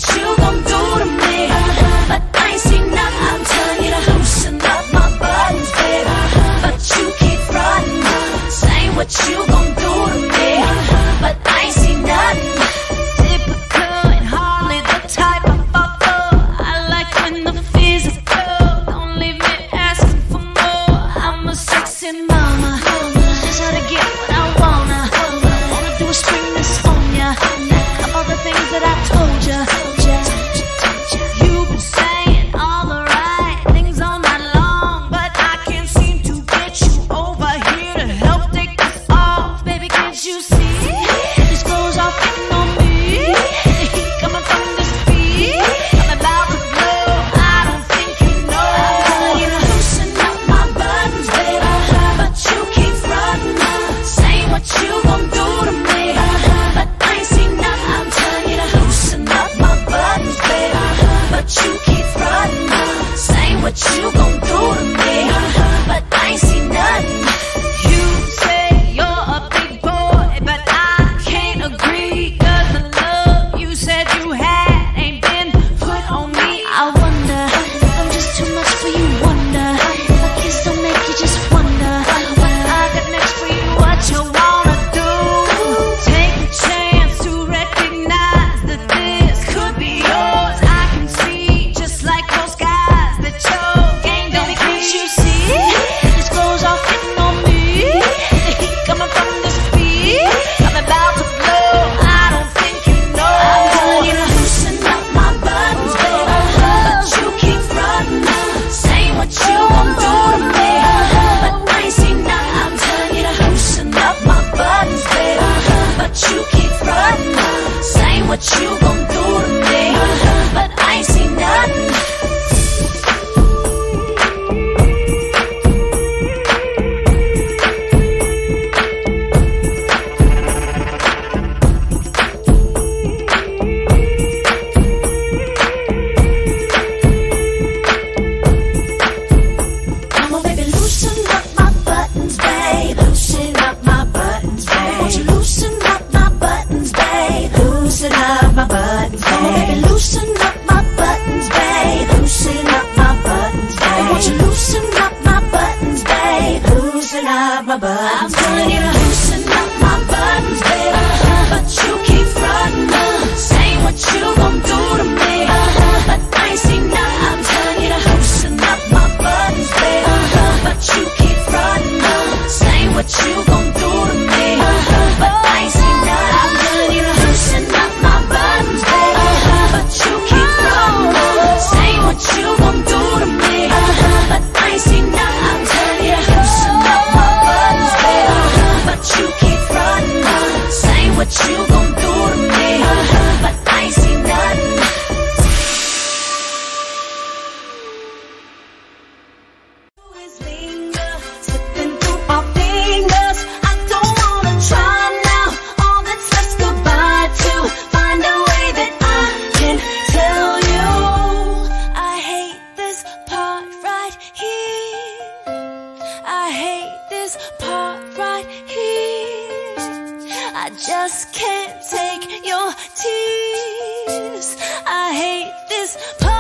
you gon' do to me? But I ain't seen nothing. I'm telling you to loosen up my buttons, baby. But you keep frontin', saying what you gon' do to me. But I ain't seen nothing. Typical and hardly the type I fall for. I like when the physical, don't leave me asking for more. I'm a sexy mama, just how to get what I wanna. Wanna do is spring this on ya, all the things that I told ya. You've been saying all the right things all night long, but I can't seem to get you over here to help take this off. Baby, can't you see? This goes off getting on me. The heat coming from the speed, I'm about to blow. I don't think you know. I'm telling you to loosen up my buttons, baby. But you keep frontin', saying what you gon' do to me. But I ain't seen nothing. I'm telling you to loosen up my buttons, baby. But you keep frontin', saying what you gon' do to me. But I ain't seen nothing. You say you're a big boy, but I can't agree, 'cause the love you said you had ain't been put on me. I wonder if I'm just too much for you, wonder if my kiss don't make you just wonder what I got next for you, what you wanna do. Take a chance to recognize that this could be yours. I can see, just like those guys, that your game, baby, can't you see? This goes off getting on me. The heat coming from the speed, I'm about to blow. I don't think you know. I'm telling you to loosen up my buttons, baby. But you keep frontin', saying what you gon' do to me. But I ain't seen nothing. I'm telling you to loosen up my buttons, baby. But you keep frontin', saying what you gon' do to me. But I ain't seen nothing. Come on, baby, loosen up my buttons, babe. Loosen up my buttons, babe. Won't you loosen up my buttons, babe? Loosen up my buttons, babe. Come on, baby, loosen up my buttons, babe. Loosen up my buttons, babe. Won't you loosen up my buttons, babe? Loosen up my buttons. I'm telling you to loosen up my buttons, babe. But you keep frontin', saying what you gon' do to me. But I ain't seen nothing. I'm telling you to loosen up my buttons, babe. But you keep frontin', saying what you gon' do to me. But I ain't seen nothing. I'm telling you to loosen up my buttons, babe. But you keep frontin', saying what you gon' do to me. But I ain't seen nothing. I'm telling you to loosen up my buttons, babe. But you keep frontin', saying what you gon' do to me. But I ain't seen nothing. Always linger, slipping through our fingers. I don't wanna try now. All that's left's goodbye to find a way that I can tell you I hate this part right here. I hate this part right here. I just can't take your tears. I hate this part.